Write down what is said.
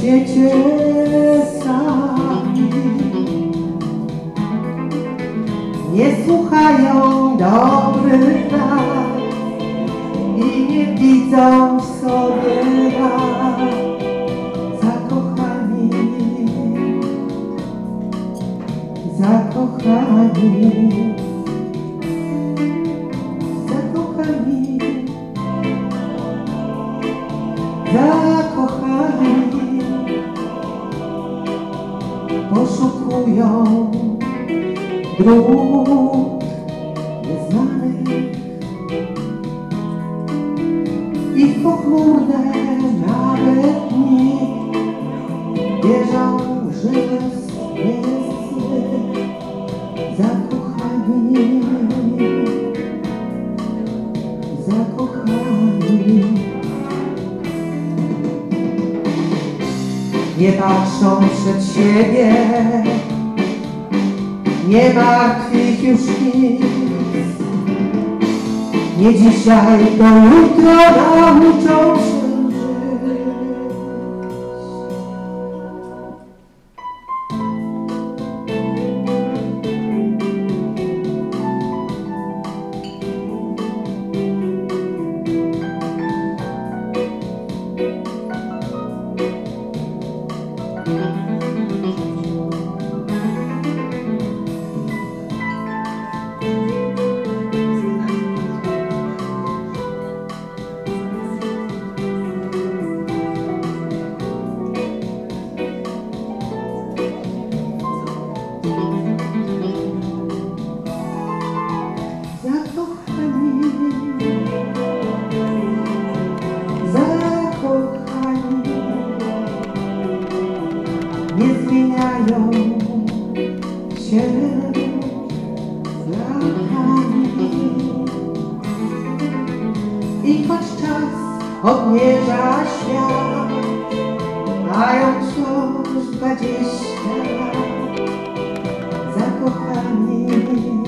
świecie sami, nie słuchają dobrych rad i nie widzą w sobie rad. Zakochani, zakochani, zakochani, zakochani, poszukują dróg nieznanych i w pochmurne nawet dni wierzą, że los jest zły. Zakochani, zakochani, nie patrzą przed siebie, nie martwi ich już nic. Nie dzisiaj, to jutro nauczą się żyć. Nie zmieniają się z latami i choć czas odmierza świat, mają wciąż 20 lat. Zakochani,